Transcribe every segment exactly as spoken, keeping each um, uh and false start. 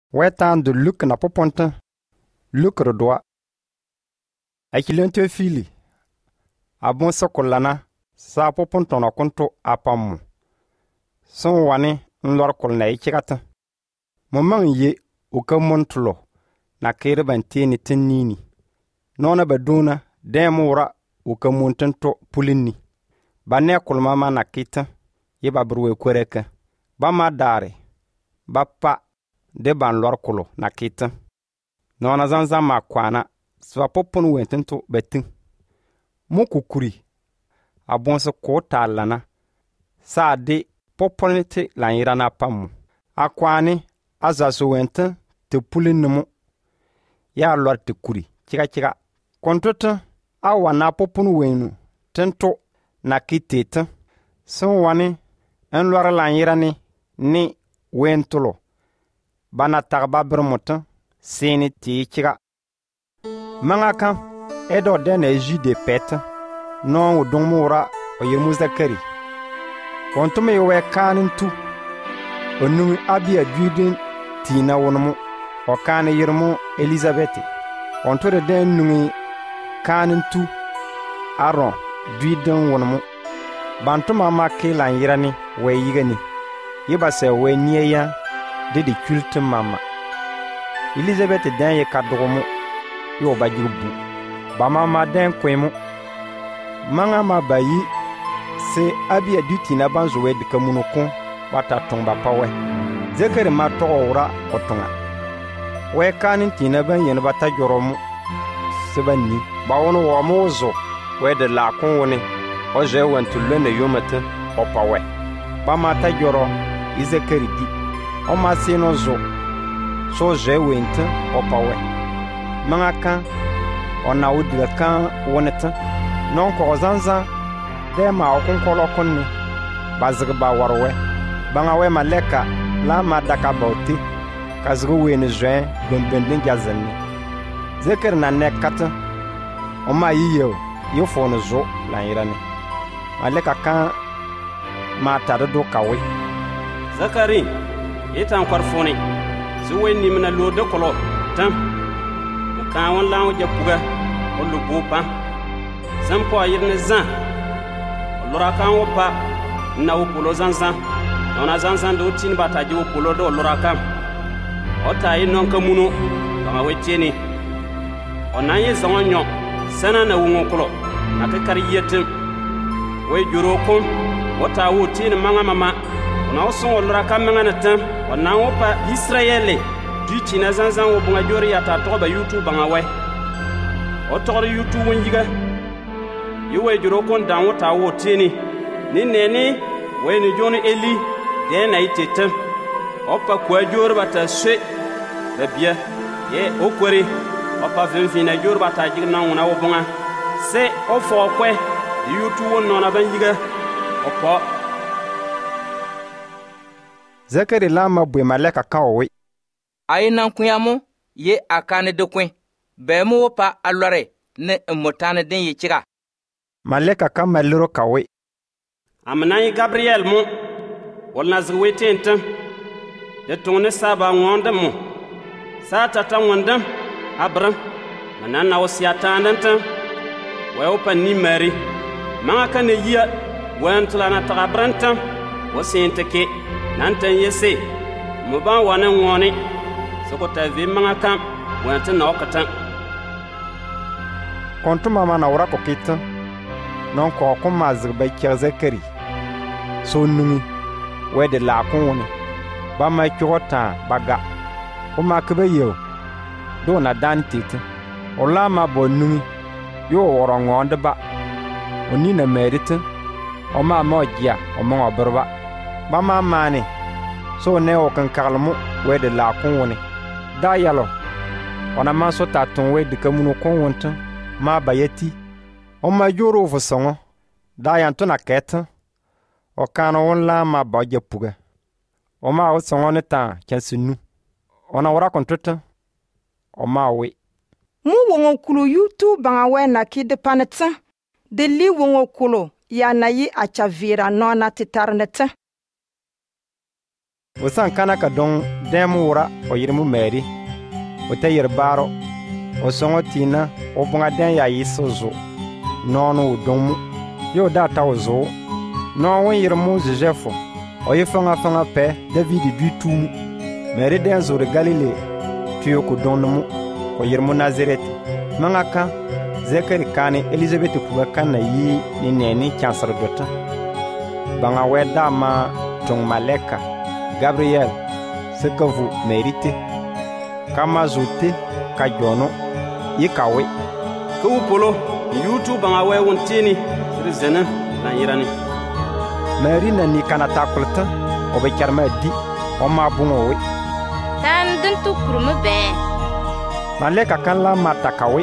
Wetan de Luc na popontin. Luc redoi. Akilente fili. Abon sokolana. Sa poponton na konto apamu. Son wane nlor kol na ikirata. Momang ye uka montulo. Na kere bantini tenini. Nona baduna demura uka montento pulini. Bane kolmama na kita. Ye babruwe kwereke. Bama dare. Bapa. De ban lor kolo na kita. Nona zanza ma kwana. Swa popon wentento betin. Mukukuri. Abonse ko talana. Sa de poponite la irana pamu. Akwani azaso wenten te pulin numu. Ya lor te kuri. Chika chika. Kontota awa na popon wenu. Tento na kitete. Son wani en lor la irani ni wentolo. Bana tagba bermotan seni ti chika. Manga kan edo den eji de pet non o dongmura o yemu Zakari. Kontume yowe kanin tu onu abia dwiden tina wonmu o kan yirmu Elizabeth. Kontore den nungi kanin tu Aaron dwiden wonmu. Bantuma make lan yirani we yigani. Yeba se we nieya de de culte mama. Elizabeth den ye kadogomu yo bajibu. Ba mama den kwemu. Manga mabayi se abia duty na banzo we de kamunukun bata tomba pawe. Zakari ma to ora otonga. We kanin tina ban yen bata joromu sebani ba wono wo mozo we de la kun woni o je wantu lene yomata o pawe. Ba mata joro Zakari di. O ma sino zo so je wente opawe manga kan ona udga kan woneta non ko zanza de ma okun kolo kunni bazga ba warwe banga we maleka la ma daka bauti kazgo we ne je bembendin jazanni Zakari na nekata o ma yiyo yo fono zo la irani maleka kan ma tardo kawe Zakari etan kwarfoni zuwe ni mina lode kolo tam ka won lawo japuga o lu bopa sampo ayirne zan lora kan wo pa na wo polo zanzan ona zanzan do tin bata ji wo polo do lora kam o ta yi non kamuno kama weteni ona yi zonyo sana na wungo kolo na ka kariyetin we juro kon wota wo tin manga mama ona oson olora kamanga na tam ona wopa Israeli duty na zanzan wo bunga jori ya ta to ba YouTube banga we o to YouTube wonjiga yiwe juro kon dan wota wo tini ni nene we ni joni Eli de na itetem opa kwa jori bata se da bia ye okwere opa vinfi na jori bata jigna wona wo bunga se ofo kwe YouTube won na banjiga opa Zakari lama bwe maleka kawe. Ayi nan kuyamu ye akane de kwen. Be mu wopa alore ne motane den ye chira. Maleka kama liro kawe. Amnayi Gabriel mu wala zwete enten. De tonne saba ngonda mu. Sa tata ngonda abram. Manana wosiata antan. We opa ni mari. Manga kane yia wantla na tagabranta wosenteke. Nantan yese muban wane ngoni sokota vi manga kam wante na okatan kontu mama na ura kokita non ko ko mazir ba kya Zakari so numi we de la kunni ba ma kyota baga o ma kebe yo do na dantite o la ma bo numi yo woro ngonde ba oni na merite o ma ma gia o ma oberba ba ma mani so ne o kan kalmu we de la kunni da yalo ona ma so ta ton we de kamuno konwonta ma bayati o ma joro vo songo da yanto na keta o kano won la ma baje puga o ma o songo ne ta kensinu ona wora kontota o ma we mu wongo kulu YouTube banga we na kide panetsa de li wongo kulu ya na yi achavira no na titarneta o san kana ka don dem wura o yirmu Mary o te yir baro o songo tina o bunga den ya yisozo nono o domu yo da ta o zo no won yirmu Joseph o yifanga fanga pe David du tumu Mary den zo de Galile tuyo ko donmu o yirmu Nazareth mangaka Zakari kani Elizabeth puga kana yi ni neni chansar dota banga weda ma tong maleka Gabriel sekavu merite kama zote ka jono yikawe ku polo YouTube banga we wontini rizena na yirani Mary na ni kana takulta o be charma di o ma bungo we tan dun tu kurmu be maleka kan la matakawe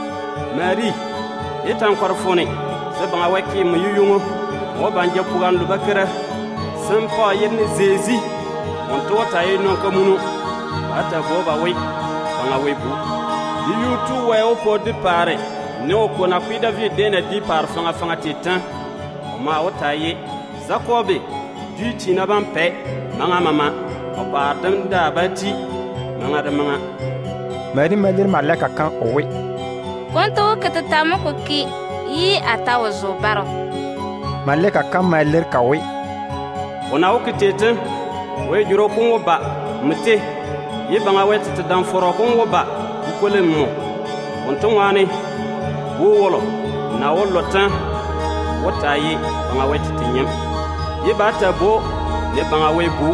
Mary etan kwarfone se banga we ki mu yuyungo o banje pugan lu bakara sampa yirni zezi on to ta yi non kamunu ata boba we banga we bu YouTube we o po de pare ne o ko na kwida vi de na di par fanga fanga titan o ma o ta yi Zakobe du tina ban pe manga mama o pa dam da bati manga da manga Mary malir maleka kan o we Kwanto katatamu ko ki yi atawo zo baro maleka kan malir ka we ona o kitete we juro ko ba mte yi banga we tete dan foro ko ba ko le mo onto wani wo wolo na wollo tan wota yi banga we tete nyam yi bata bo ne banga we bu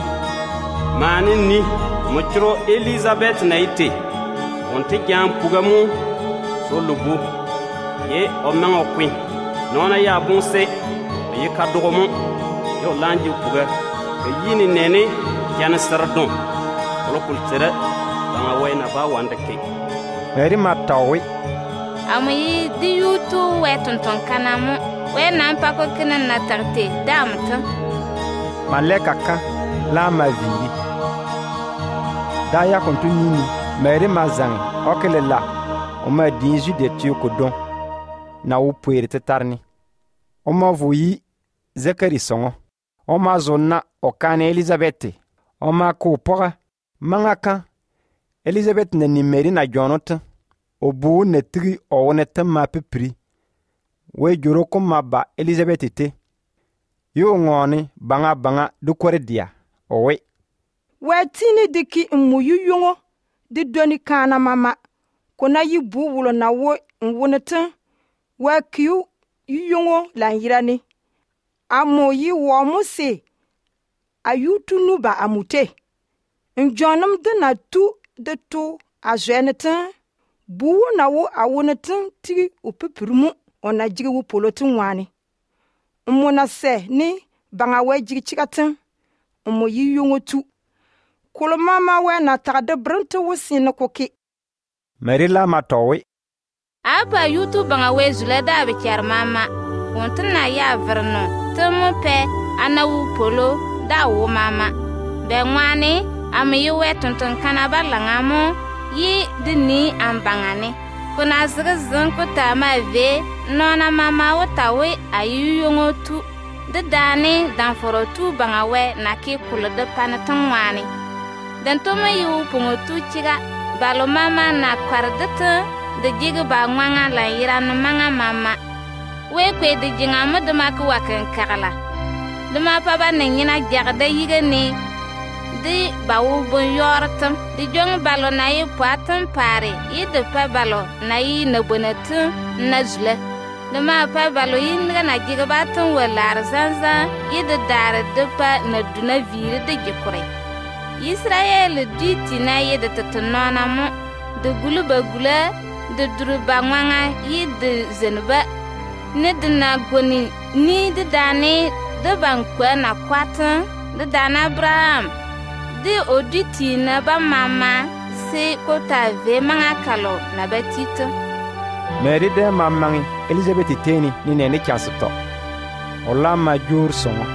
mani ni mo tro Elizabeth na ite onte jam pugamu so lubu ye o mango kwin nona ya bonse ye kadogomo yo lanji puga ke yini nene jana sardon lo kultere banga wayna ba wanda ke Mary matawi Amu di YouTube we tonton kanamu we nan pa ko kinan na tarte damta maleka ka la ma viri da ya kontuni Mary mazang okele la o ma dinju de tuyo ko don na wo puere tetarni o ma voyi Zakari songo o ma zonna o kane Elizabeth o ma ko pora mangaka Elizabeth na ni Mary na jonota o bu ne tri o ne tamma pepri we joro ko maba Elizabeth te yo ngoni banga banga du kordia o we we tini diki muyu yungo di doni kana mama kona yi buwulo na wo nwoneta we kiu yungo la yirani amo yi wo muse ayutu ba amute njonam de na tu de tu ajeneta bu na wo awoneta ti opeprumu ona jigi wo polotin wani mmona se ni banga we jigi chikatin mo yi yungo tu kolo mama we na tagde brunto wo sin ko ki Mary la matowi Aba YouTube banga we zule da be kyar mama wontna ya verno temo pe anawu polo da wo mama be nwani ami we tonton kana balangamo yi dini ambangane kuna zga zanko ta ma ve nona mama wotawe ayu yongo tu de dani dan foro tu banga we na ki kula de panatan wani dan to ma yu pungo tu chiga balo mama na kwardata de jiga ba ngwanga la yirano manga mama we kwe de jinga mudu maka wakan kagala de ma pa ba na nyina jagda yiga ni de bawu bon yortam de jong balo na yi patam pare yi de pa balo na yi na bonatu na zule de ma pa balo yi na jiga batun walar zanza yi de dare de pa na duna vire de jikure Israel diti na yi de tatanona mo de guluba gula de duruba ngwanga yi de zenba ne de na goni ni de dane de bankwa na kwata de dana Abraham de oditi na ba mama se kota ve manga kalo na batito Mary de mamangi Elizabeth teni ni nene chansuto ola majur songo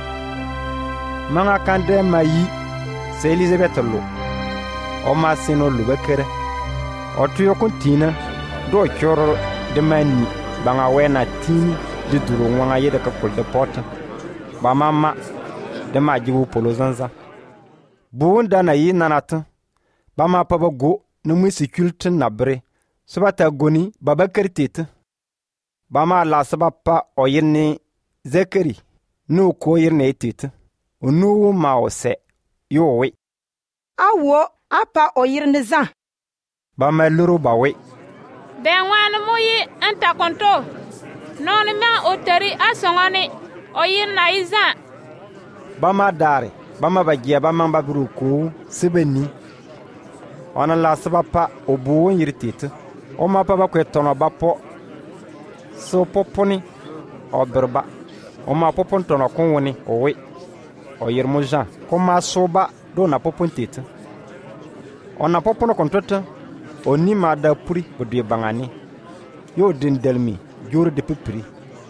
manga kande mayi se Elizabeth lo o ma sino lo bekere o tuyo kontina do choro de mani banga wena tini de duro ngwa yede ka kol de pota ba mama de majibu polo zanza buun da na yi nanat ba ma pa ba go ne mu sikultin na bre so ba ta goni ba ba kertet ba ma la sa ba pa o yirni Zakari nu ko yirne tit nu ma o se yo we awo apa o yirne zan ba ma luru ba we ben wan muyi anta konto non ma otari asongani o yirna izan ba ma dare ba ma ba giya ba ma ba buru ko sibeni ona la sa ba pa o bu yirtit o ma pa ba ko tono ba po so poponi o berba o ma popon tono kon woni o we o yirmo jan ko ma soba do na popon tit o na popon kon tota o ni ma da puri o de bangani yo din delmi juru de pipri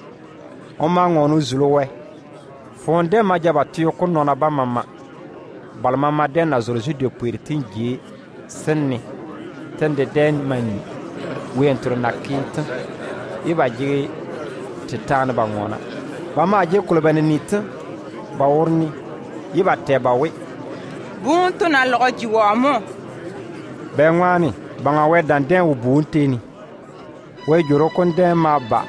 o ma ngonu zulowe fonde ma jabati ko nona ba mama bal mama den na zolo de puirtin gi senni tende den mani we entro na kint iba ji titana ba ngona ba ma je kulbani nit ba worni iba te ba we buntu na logo jiwamo benwani banga we dan den u bunteni we joro kon den ma ba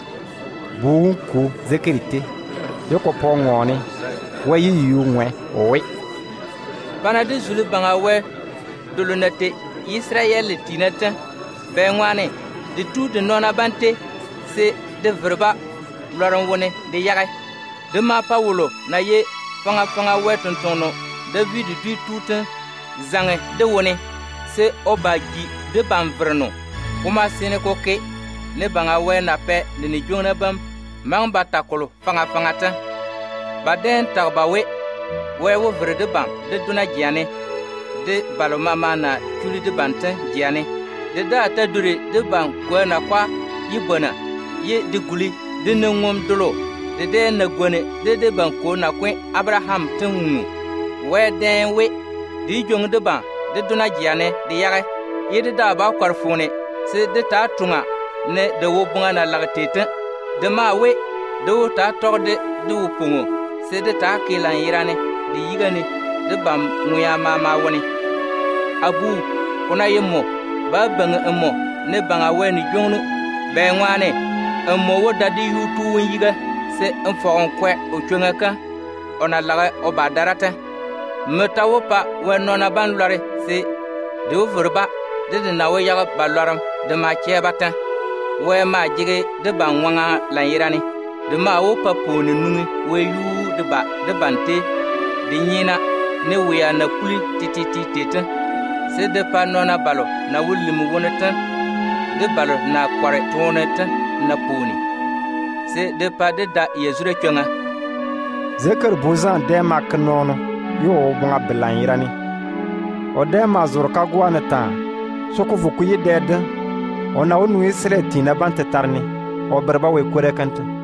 bunku zekerite yoko po ngoni we yiyu nwe o we bana de zulu banga we dolonate Israël tinata benwani de tout de nona bante c'est de verba loron woni de yaga de ma pawulo na ye fanga fanga weton tono David du tout zange de woni c'est obagi de banvrno kuma sene koke ne banga we na pe de ni jona bam mamba takolo fanga fanga ta baden tarbawe we wo vre de bam de duna giane de baloma mana tuli de bantin giane de da ta dure de ban ko na kwa yibona ye de guli de ngom dolo de de na gone de de ban ko na kwen Abraham tunu we den we di jong de ban de duna giane de yare ye de da ba kwarfune se de ta tunga ne de wo bunga na lagtete de ma we de wo ta torde de wo pungo se de ta kilan yirane de yigane de bam muya mama woni abu kuna yemo ba bang emo ne banga we ni jongnu be ngwane emo wo dadi yutu yiga se enfon kwe o chungaka ona laga o badarata metawo pa we nona ban lore se de overba de de na we yaga baloram de ma chebata we ma jige de ban wanga la yirani de ma wo pa poni nungi we yu de ba de bante de nyina ne we ya na kuli tititi tete se de pa nona balo na wulimu wonata de balo na kware toneta na poni se de pa de da yezure kyonga Zakar buzan de mak nono yo bunga belan yirani o de ma zurka gwana ta soko fuku yi dede ona onu isre tina bante tarni o berba we kore kanta